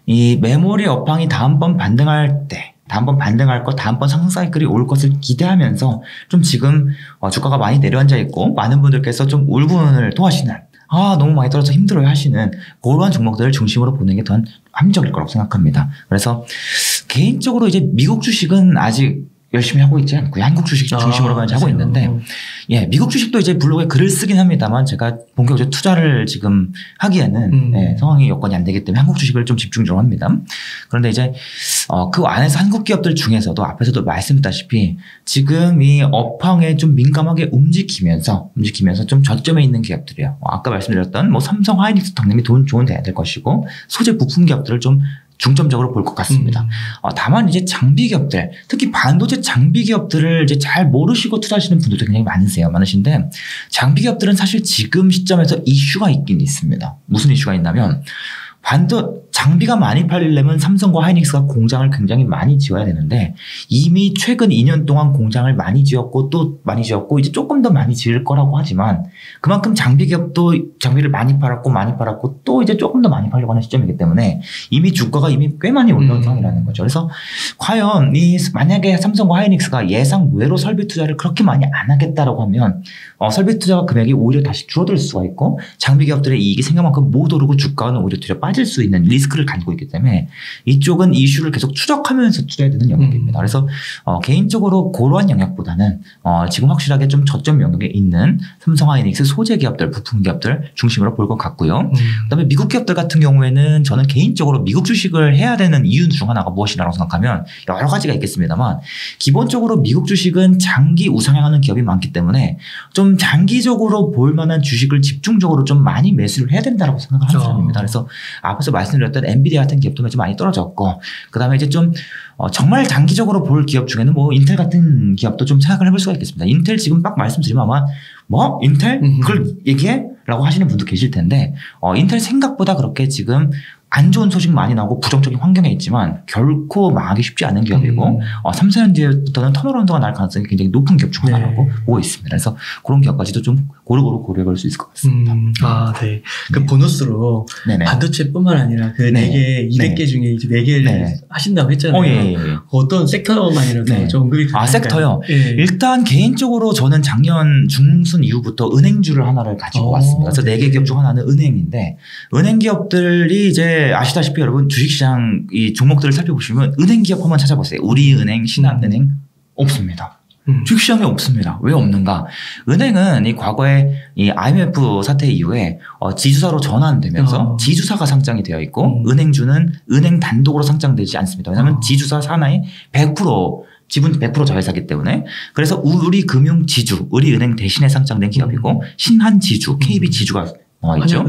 이 메모리 업황이 다음번 반등할 것, 다음번 상승 사이클이 올 것을 기대하면서 좀 지금 주가가 많이 내려앉아 있고 많은 분들께서 좀 울분을 토하시는 너무 많이 떨어져서 힘들어요 하시는 그러한 종목들을 중심으로 보는 게 더 합리적일 거라고 생각합니다. 그래서 개인적으로 이제 미국 주식은 아직 열심히 하고 있지 않고요. 한국 주식 중심으로 하고 있는데, 예, 미국 주식도 이제 블로그에 글을 쓰긴 합니다만 제가 본격적으로 투자를 지금 하기에는 예, 상황이 여건이 안 되기 때문에 한국 주식을 좀 집중적으로 합니다. 그런데 이제 그 안에서 한국 기업들 중에서도 앞에서도 말씀드렸다시피 지금 이 업황에 좀 민감하게 움직이면서 좀 저점에 있는 기업들이에요. 아까 말씀드렸던 뭐 삼성, 하이닉스 당연히 돈 좋은 데야 될 것이고 소재 부품 기업들을 좀 중점적으로 볼 것 같습니다. 다만 이제 장비 기업들, 특히 반도체 장비 기업들을 이제 잘 모르시고 투자하시는 분들도 굉장히 많으신데 장비 기업들은 사실 지금 시점에서 이슈가 있긴 있습니다. 무슨 이슈가 있냐면 장비가 많이 팔리려면 삼성과 하이닉스가 공장을 굉장히 많이 지어야 되는데 이미 최근 2년 동안 공장을 많이 지었고 이제 조금 더 많이 지을 거라고 하지만 그만큼 장비 기업도 장비를 많이 팔았고 또 이제 조금 더 많이 팔려고 하는 시점이기 때문에 이미 주가가 꽤 많이 올라온 상황이라는 거죠. 그래서 과연 만약에 삼성과 하이닉스가 예상 외로 설비 투자를 그렇게 많이 안 하겠다라고 하면 설비 투자 금액이 오히려 다시 줄어들 수가 있고 장비 기업들의 이익이 생각만큼 못 오르고 주가는 오히려 뒤로 빠질 수 있는 리스크를 가지고 있기 때문에 이쪽은 이슈를 계속 추적하면서 투자해야 되는 영역입니다. 그래서 개인적으로 그러한 영역보다는 지금 확실하게 좀 저점 영역에 있는 삼성, 하이닉스 소재 기업들, 부품 기업들 중심으로 볼 것 같고요. 그다음에 미국 기업들 같은 경우에는 저는 개인적으로 미국 주식을 해야 되는 이유 중 하나가 무엇이라고 생각하면 여러 가지가 있겠습니다만 기본적으로 미국 주식은 장기 우상향하는 기업이 많기 때문에 좀 장기적으로 볼 만한 주식을 집중적으로 좀 많이 매수를 해야 된다고 생각을 하는 사람입니다. 그래서 앞에서 말씀드렸던 엔비디아 같은 기업도 좀 많이 떨어졌고 그다음에 이제 좀 정말 장기적으로 볼 기업 중에는 뭐 인텔 같은 기업도 좀 생각을 해볼 수가 있겠습니다. 인텔 지금 딱 말씀드리면 아마 인텔? 그걸 얘기해? 라고 하시는 분도 계실 텐데 인텔 생각보다 그렇게 지금 안 좋은 소식 많이 나오고 부정적인 환경에 있지만 결코 망하기 쉽지 않은 기업이고 3, 4년 뒤부터는 턴어라운드가 날 가능성이 굉장히 높은 기업 중 하나라고 보고 있습니다. 그래서 그런 기업까지도 좀 고루고루 고려해볼 수 있을 것 같습니다. 네. 그 보너스로 반도체뿐만 아니라 그 4개, 200개 중에 이제 4개를 하신다고 했잖아요. 어떤 섹터만이라도 좀 언급이 가능할까요? 섹터요? 일단 개인적으로 저는 작년 중순 이후부터 은행주를 하나를 가지고 왔습니다. 그래서 4개 기업 중 하나는 은행인데 은행 기업들이 이제 아시다시피 여러분 주식시장 이 종목들을 살펴보시면 은행 기업 한번 찾아보세요. 우리은행, 신한은행 없습니다. 주식시장에 없습니다. 왜 없는가? 은행은 이 과거에 이 IMF 사태 이후에 지주사로 전환되면서 지주사가 상장이 되어 있고 은행주는 은행 단독으로 상장되지 않습니다. 왜냐하면 지주사 산하에 100% 지분 100% 자회사기 때문에 그래서 우리금융지주, 우리은행 대신에 상장된 기업이고 신한지주, KB지주가 있죠.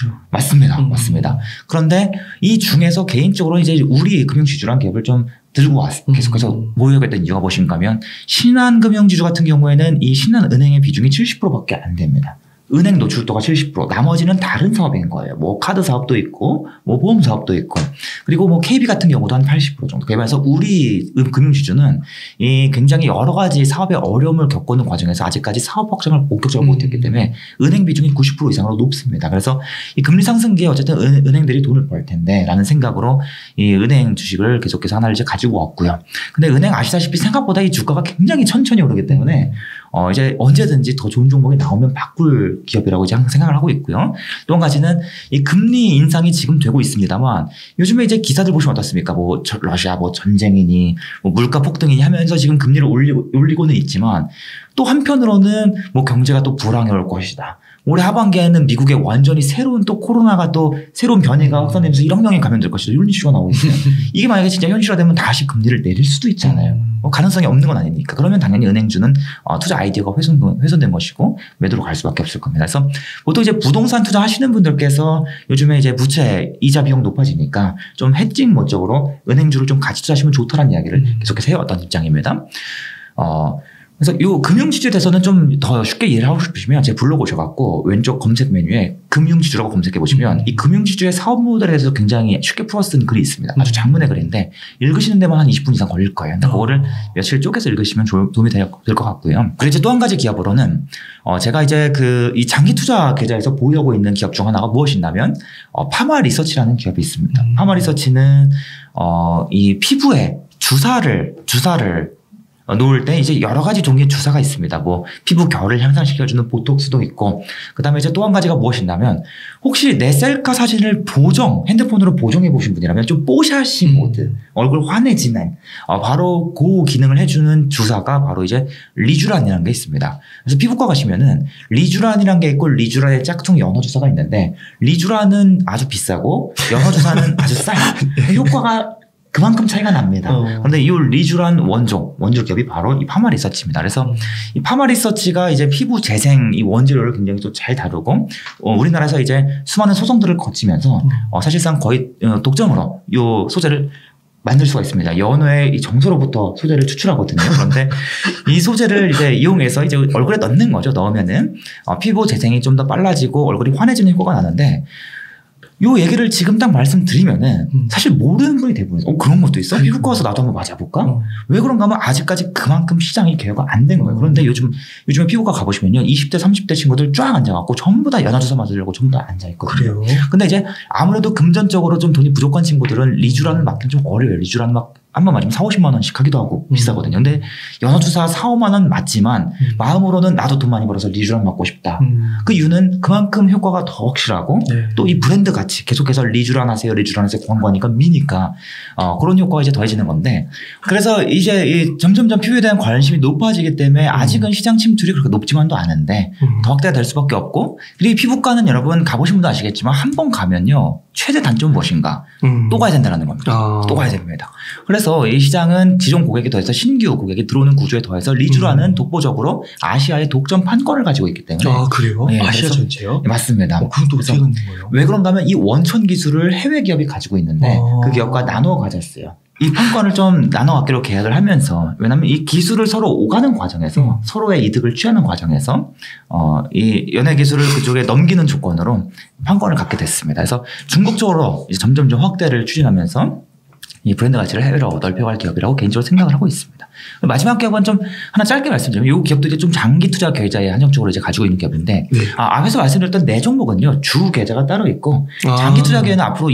맞습니다. 그런데 이 중에서 개인적으로 이제 우리 금융지주라는 기업을 좀 들고 계속해서 모여야겠다는 이유가 무엇인가 하면 신한금융지주 같은 경우에는 이 신한은행의 비중이 70%밖에 안 됩니다. 은행 노출도가 70%, 나머지는 다른 사업인 거예요. 뭐 카드 사업도 있고, 뭐 보험 사업도 있고, 그리고 뭐 KB 같은 경우도 한 80% 정도. 그래서 우리 금융지주는 이 굉장히 여러 가지 사업의 어려움을 겪는 과정에서 아직까지 사업 확장을 본격적으로 못했기 때문에 은행 비중이 90% 이상으로 높습니다. 그래서 이 금리 상승기에 어쨌든 은행들이 돈을 벌 텐데 라는 생각으로 이 은행 주식을 계속해서 하나를 이제 가지고 왔고요. 근데 은행 아시다시피 생각보다 이 주가가 굉장히 천천히 오르기 때문에 이제 언제든지 더 좋은 종목이 나오면 바꿀 기업이라고 이제 항상 생각을 하고 있고요. 또 한 가지는 이 금리 인상이 지금 되고 있습니다만 요즘에 이제 기사들 보시면 어떻습니까? 뭐 러시아 뭐 전쟁이니 뭐 물가 폭등이니 하면서 지금 금리를 올리고는 있지만 또 한편으로는 뭐 경제가 또 불황이 올 것이다. 올해 하반기에는 미국에 완전히 새로운 또 코로나가 또 새로운 변이가 확산되면서 1억 명이 감염될 것이다. 이런 이슈가 나오고 있어요. 이게 만약에 진짜 현실화되면 다시 금리를 내릴 수도 있잖아요. 가능성이 없는 건 아니니까. 그러면 당연히 은행주는 투자 아이디어가 훼손된 것이고 매도로 갈 수밖에 없을 겁니다. 그래서 보통 이제 부동산 투자 하시는 분들께서 요즘에 이제 부채 이자 비용 높아지니까 좀 헤징 목적으로 은행주를 좀 같이 투자하시면 좋다라는 이야기를 계속해서 해왔던 입장입니다. 그래서 요 금융지주에 대해서는 좀 더 쉽게 이해를 하고 싶으시면 제 블로그 오셔갖고 왼쪽 검색 메뉴에 금융지주라고 검색해 보시면 이 금융지주의 사업 모델에 대해서 굉장히 쉽게 풀어 쓴 글이 있습니다. 아주 장문의 글인데 읽으시는 데만 한 20분 이상 걸릴 거예요. 근데 그거를 며칠 쪼개서 읽으시면 도움이 될 것 같고요. 그리고 이제 또 한 가지 기업으로는 제가 이제 이 장기 투자 계좌에서 보유하고 있는 기업 중 하나가 무엇이냐면 파마 리서치라는 기업이 있습니다. 파마 리서치는 이 피부에 주사를 놓을 때 이제 여러 가지 종류의 주사가 있습니다. 뭐 피부 결을 향상시켜주는 보톡스도 있고, 그다음에 이제 또 한 가지가 무엇이냐면 혹시 내 셀카 사진을 핸드폰으로 보정해 보신 분이라면 좀 뽀샤시 모드, 얼굴 환해지는 바로 그 기능을 해주는 주사가 바로 이제 리쥬란이라는 게 있습니다. 그래서 피부과 가시면은 리쥬란이라는 게 있고 리쥬란의 짝퉁 연어 주사가 있는데 리쥬란은 아주 비싸고 연어 주사는 아주 싸요. 효과가 그만큼 차이가 납니다. 그런데 이 리쥬란 원조 기업이 바로 이 파마 리서치입니다. 그래서 이 파마 리서치가 이제 피부 재생 이 원재료를 굉장히 또 잘 다루고 우리나라에서 이제 수많은 소송들을 거치면서 사실상 거의 독점으로 이 소재를 만들 수가 있습니다. 연어의 이 정서로부터 소재를 추출하거든요. 그런데 이 소재를 이제 이용해서 이제 얼굴에 넣는 거죠. 넣으면은 피부 재생이 좀 더 빨라지고 얼굴이 환해지는 효과가 나는데, 요 얘기를 지금 딱 말씀드리면은 사실 모르는 분이 대부분이에요. 그런 것도 있어? 피부과 와서 나도 한번 맞아볼까? 왜 그런가 하면 아직까지 그만큼 시장이 개혁가 안 된 거예요. 그런데 요즘에 피부과 가보시면요. 20대, 30대 친구들 쫙 앉아갖고 전부 다 연화주사 맞으려고 전부 다 앉아있거든요. 그래요? 근데 이제 아무래도 금전적으로 좀 돈이 부족한 친구들은 리쥬란을 맞기는 좀 어려워요. 리쥬란 한 번 맞으면 4, 50만 원씩 하기도 하고 비싸거든요. 근데 연어주사 4, 5만 원 맞지만 마음으로는 나도 돈 많이 벌어서 리쥬란 맞고 싶다. 그 이유는 그만큼 효과가 더 확실하고 또 이 브랜드 가치 계속해서 리쥬란 하세요 광고하니까 미니까 그런 효과가 이제 더해지는 건데, 그래서 이제 점점점 피부에 대한 관심이 높아지기 때문에 아직은 시장 침투율이 그렇게 높지만도 않은데 더 확대가 될 수밖에 없고, 그리고 피부과는 여러분 가보신 분도 아시겠지만 한 번 가면요 최대 단점은 무엇인가? 또 가야 된다는 겁니다. 또 가야 됩니다. 그래서 이 시장은 기존 고객에 더해서 신규 고객이 들어오는 구조에 더해서 리쥬란은 독보적으로 아시아의 독점 판권을 가지고 있기 때문에. 그래요? 네, 아시아 전체요? 네, 맞습니다. 그건 또 어떻게 가는 거예요? 왜 그런가 하면 이 원천 기술을 해외 기업이 가지고 있는데 그 기업과 나눠 가졌어요. 이 판권을 좀 나눠 갖기로 계약을 하면서, 왜냐하면 이 기술을 서로 오가는 과정에서 서로의 이득을 취하는 과정에서 이 연예 기술을 그쪽에 넘기는 조건으로 판권을 갖게 됐습니다. 그래서 중국적으로 이제 점점 확대를 추진하면서 이 브랜드 가치를 해외로 넓혀갈 기업이라고 개인적으로 생각을 하고 있습니다. 마지막 기업은 좀 하나 짧게 말씀드리면, 이 기업도 이제 좀 장기 투자 계좌에 한정적으로 이제 가지고 있는 기업인데, 앞에서 말씀드렸던 네 종목은요, 주 계좌가 따로 있고, 장기 투자 계좌는 앞으로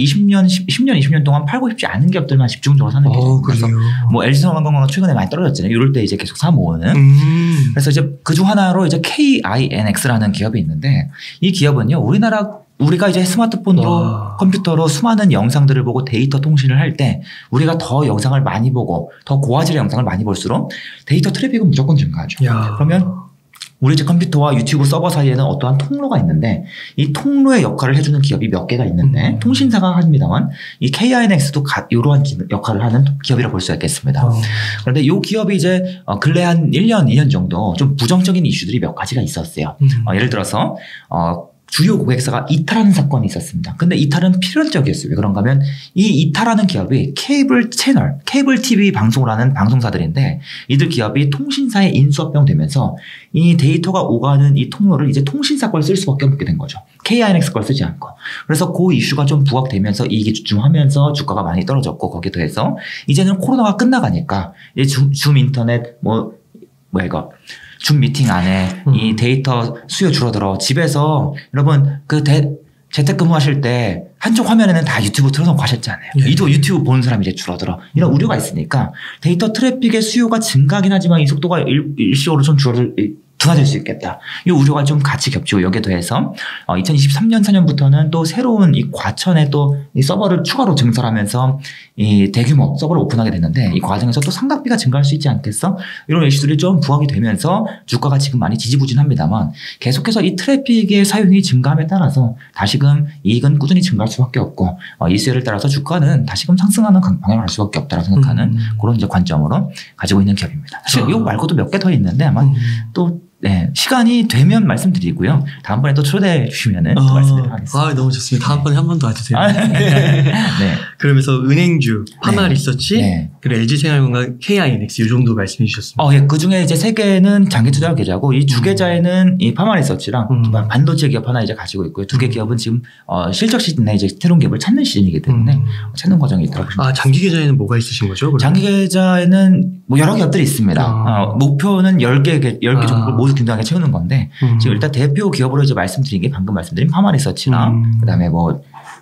20년 동안 팔고 싶지 않은 기업들만 집중적으로 사는 계좌입니다. 그래서 뭐 LG전화건강은 최근에 많이 떨어졌잖아요. 이럴 때 이제 계속 사 모으는. 그래서 이제 그중 하나로 이제 KINX라는 기업이 있는데, 이 기업은요, 우리가 이제 스마트폰으로 컴퓨터로 수많은 영상들을 보고 데이터 통신을 할 때 우리가 더 영상을 많이 보고 더 고화질의 영상을 많이 볼수록 데이터 트래픽은 무조건 증가하죠. 그러면 우리 집 컴퓨터와 유튜브 서버 사이에는 어떠한 통로가 있는데, 이 통로의 역할을 해주는 기업이 몇 개가 있는데 통신사가 합니다만 이 KINX도 이러한 역할을 하는 기업이라고 볼 수 있겠습니다. 그런데 이 기업이 이제 근래 한 1년, 2년 정도 좀 부정적인 이슈들이 몇 가지가 있었어요. 예를 들어서 주요 고객사가 이탈하는 사건이 있었습니다. 근데 이탈은 필연적이었어요. 왜 그런가 하면 이 이탈하는 기업이 케이블 채널, 케이블 TV 방송을 하는 방송사들인데, 이들 기업이 통신사에 인수합병 되면서 이 데이터가 오가는 이 통로를 이제 통신사 걸 쓸 수밖에 없게 된 거죠. KINX 걸 쓰지 않고. 그래서 그 이슈가 좀 부각되면서 이익이 주춤하면서 주가가 많이 떨어졌고, 거기에 더해서 이제는 코로나가 끝나가니까 이제 줌 인터넷 줌 미팅 안에 이 데이터 수요 줄어들어. 집에서 여러분 재택근무 하실 때 한쪽 화면에는 다 유튜브 틀어놓고 하셨잖아요. 이도 유튜브 보는 사람이 이제 줄어들어. 이런 우려가 있으니까 데이터 트래픽의 수요가 증가하긴 하지만 이 속도가 일시적으로 좀 둔화될 수 있겠다. 이 우려가 좀 같이 겹치고, 여기에 더해서 2023년 4년부터는 또 새로운 이 과천에 또 이 서버를 추가로 증설하면서 이 대규모 서버를 오픈하게 됐는데, 이 과정에서 또 상각비가 증가할 수 있지 않겠어? 이런 이슈들이 좀 부각이 되면서 주가가 지금 많이 지지부진합니다만, 계속해서 이 트래픽의 사용이 증가함에 따라서 다시금 이익은 꾸준히 증가할 수밖에 없고, 이 수요를 따라서 주가는 다시금 상승하는 방향을 갈 수밖에 없다고 생각하는 그런 이제 관점으로 가지고 있는 기업입니다. 사실 이거 말고도 몇 개 더 있는데 아마 또 네, 시간이 되면 말씀드리고요. 다음번에 또 초대해 주시면은 또 말씀드리도록 하겠습니다. 너무 좋습니다. 다음번에 한 번 더 와주세요. 네. 그러면서 은행주, 파마 리서치, 네. 그리고 LG생활건강, KINX 이 정도 말씀해 주셨습니다. 예, 그 중에 이제 3개는 장기 투자 계좌고 이 2계좌에는 이 파마 리서치랑 반도체 기업 하나 이제 가지고 있고요. 2개 기업은 지금 실적 시즌에 이제 새로운 기업을 찾는 시즌이기 때문에 찾는 과정이 있다고 보시면 됩니다. 장기 계좌에는 뭐가 있으신 거죠? 그러면? 장기 계좌에는 뭐 여러 기업들이 있습니다. 목표는 10개 정도를 모두 균등하게 채우는 건데 지금 일단 대표 기업으로 이제 말씀드린 게 방금 말씀드린 파마 리서치랑 그다음에 뭐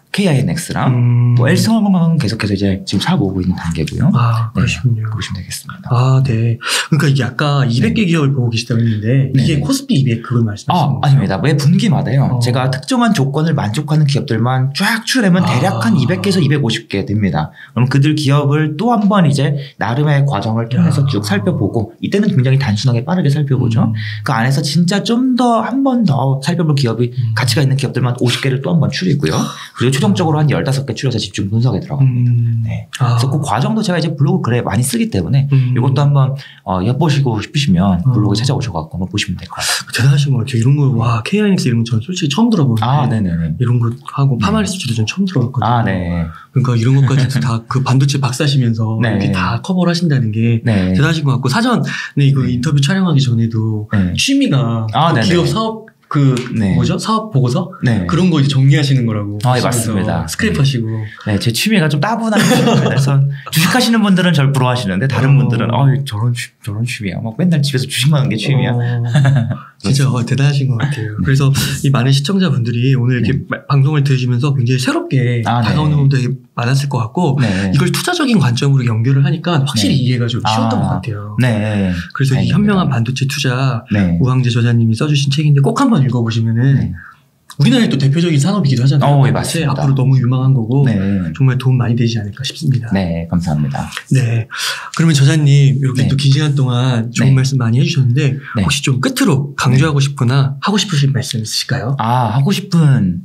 KINX랑 뭐 LG생활건강은 계속해서 이제 지금 사업 오고 있는 단계고요. 그러시군요. 네, 보시면 되겠습니다. 네. 그러니까 이게 아까 200개 기업을 보고 계시다고 했는데 이게 코스피 200 그걸 말씀하시는 거죠? 아닙니다. 매 분기마다요. 제가 특정한 조건을 만족하는 기업들만 쫙 추려내면 대략 한 200개에서 250개 됩니다. 그럼 그들 기업을 또 한 번 이제 나름의 과정을 통해서 쭉 살펴보고 이때는 굉장히 단순하게 빠르게 살펴보죠. 그 안에서 진짜 좀 더 한 번 더 살펴볼 기업이 가치가 있는 기업들만 50개를 또 한 번 추리고요. 그리고 최종적으로 한 15개 추려서 집중 분석에 들어갑니다. 네. 그래서 그 과정도 제가 이제 블로그 글에 많이 쓰기 때문에 이것도 한번 엿보시고 싶으시면 블로그에 찾아오셔서 한번 보시면 될 것 같아요. 대단하신 것 같아요. 이런 거, KINX 이런 거 저는 솔직히 처음 들어보는데. 네네네. 이런 거 하고 파마리스트도 전 처음 들어봤거든요. 네. 그러니까 이런 것까지 다 그 반도체 박사시면서 이렇게 다 커버를 하신다는 게 대단하신 것 같고 사전에 이거 인터뷰 촬영하기 전에도 취미가 기업 사업 사업 보고서? 그런 거 이제 정리하시는 거라고. 맞습니다. 스크랩 하시고. 네, 제 취미가 좀 따분한 취미입니다. 그래서 주식하시는 분들은 절 부러워하시는데, 다른 분들은, 저런 취미야. 막 맨날 집에서 주식만 하는 게 취미야. 진짜 대단하신 것 같아요. 그래서 이 많은 시청자분들이 오늘 이렇게 방송을 들으시면서 굉장히 새롭게 다가오는 분들이 많았을 것 같고, 이걸 투자적인 관점으로 연결을 하니까 확실히 이해가 좀 쉬웠던 것 같아요. 그래서 이 현명한 반도체 투자, 우황재 저자님이 써주신 책인데 꼭 한번 읽어보시면은 우리나라의 또 대표적인 산업이기도 하잖아요. 맞습니다. 앞으로 너무 유망한 거고 정말 도움 많이 되지 않을까 싶습니다. 네, 감사합니다. 네, 그러면 저자님 이렇게 또 긴 시간 동안 좋은 말씀 많이 해주셨는데 혹시 좀 끝으로 강조하고 싶거나 하고 싶으신 말씀 있으실까요? 하고 싶은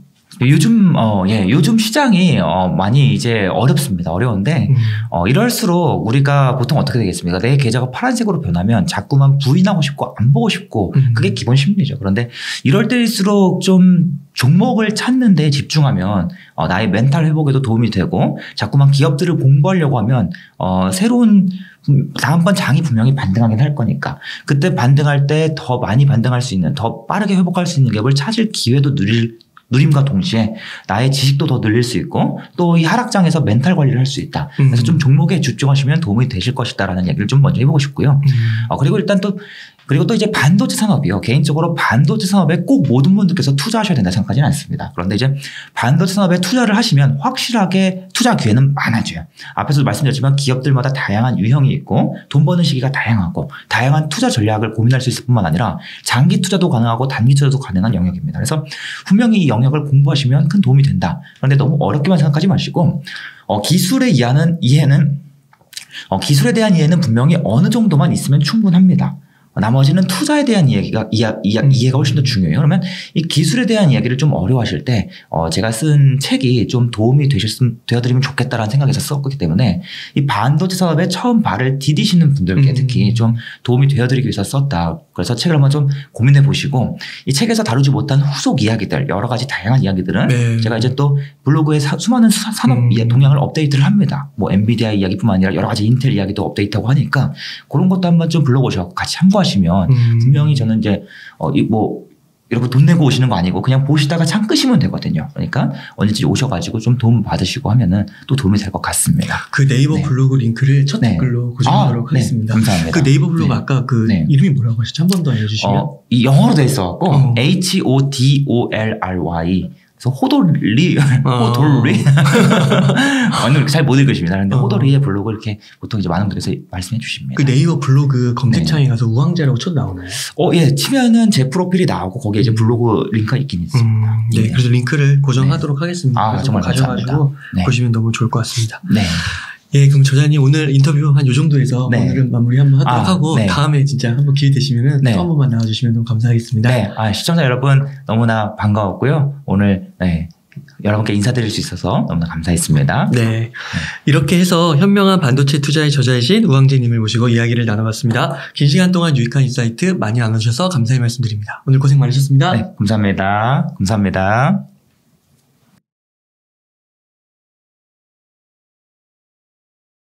요즘 시장이 많이 이제 어렵습니다. 어려운데 이럴수록 우리가 보통 어떻게 되겠습니까? 내 계좌가 파란색으로 변하면 자꾸만 부인하고 싶고 안 보고 싶고 그게 기본 심리죠. 그런데 이럴 때일수록 좀 종목을 찾는 데 집중하면 나의 멘탈 회복에도 도움이 되고 자꾸만 기업들을 공부하려고 하면 새로운 다음번 장이 분명히 반등하긴 할 거니까 그때 반등할 때 더 많이 반등할 수 있는 더 빠르게 회복할 수 있는 기업을 찾을 기회도 누림과 동시에 나의 지식도 더 늘릴 수 있고 또 이 하락장에서 멘탈 관리를 할 수 있다. 그래서 좀 종목에 집중하시면 도움이 되실 것이다라는 얘기를 좀 먼저 해보고 싶고요. 그리고 또 이제 반도체 산업이요. 개인적으로 반도체 산업에 꼭 모든 분들께서 투자하셔야 된다 생각하지는 않습니다. 그런데 이제 반도체 산업에 투자를 하시면 확실하게 투자 기회는 많아져요. 앞에서도 말씀드렸지만 기업들마다 다양한 유형이 있고 돈 버는 시기가 다양하고 다양한 투자 전략을 고민할 수 있을 뿐만 아니라 장기 투자도 가능하고 단기 투자도 가능한 영역입니다. 그래서 분명히 이 영역을 공부하시면 큰 도움이 된다. 그런데 너무 어렵게만 생각하지 마시고 기술에 대한 이해는 분명히 어느 정도만 있으면 충분합니다. 나머지는 투자에 대한 이해가 훨씬 더 중요해요. 그러면 이 기술에 대한 이야기를 좀 어려워하실 때, 제가 쓴 책이 좀 도움이 되어드리면 좋겠다라는 생각에서 썼기 때문에 이 반도체 산업에 처음 발을 디디시는 분들께 특히 좀 도움이 되어드리기 위해서 썼다. 그래서 책을 한번 좀 고민해 보시고 이 책에서 다루지 못한 후속 이야기들, 여러 가지 다양한 이야기들은 제가 이제 또 블로그에 수많은 산업 동향을 업데이트를 합니다. 뭐 엔비디아 이야기뿐만 아니라 여러 가지 인텔 이야기도 업데이트하고 하니까 그런 것도 한번 좀 블로그 오셔서 같이 참고하시면 분명히 저는 이제 이렇게 돈 내고 오시는 거 아니고 그냥 보시다가 참 끄시면 되거든요. 그러니까 언제든지 오셔가지고 좀 도움 받으시고 하면은 또 도움이 될 것 같습니다. 그 네이버 블로그 링크를 첫 댓글로 고정하도록 하겠습니다. 감사합니다. 그 네이버 블로그 아까 그 이름이 뭐라고 하셨죠? 한 번 더 알려주시면. 이 영어로 돼 있어갖고 HODOLRY. 그래서 호돌리. 오늘 잘 못 읽으십니다. 그런데 호돌리의 블로그 이렇게 보통 이제 많은 분들께서 말씀해 주십니다. 그 네이버 블로그 검색창에 가서 우황재라고 쳐 나오나요? 치면은 제 프로필이 나오고 거기에 이제 블로그 링크가 있긴 있습니다. 그래서 링크를 고정하도록 하겠습니다. 정말 가져가지고 보시면 너무 좋을 것 같습니다. 예, 그럼 저자님 오늘 인터뷰 한 요 정도에서 오늘은 마무리 한번 하도록 하고 다음에 진짜 한번 기회 되시면은 또 한 번만 나와주시면 너무 감사하겠습니다. 시청자 여러분 너무나 반가웠고요. 오늘 여러분께 인사드릴 수 있어서 너무나 감사했습니다. 네. 이렇게 해서 현명한 반도체 투자의 저자이신 우황재님을 모시고 이야기를 나눠봤습니다. 긴 시간 동안 유익한 인사이트 많이 나눠주셔서 감사의 말씀드립니다. 오늘 고생 많으셨습니다. 네, 감사합니다. 감사합니다.